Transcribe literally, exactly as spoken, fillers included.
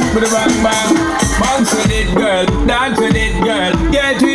with a bang bang. Bounce with it, girl, dance with it, girl. Get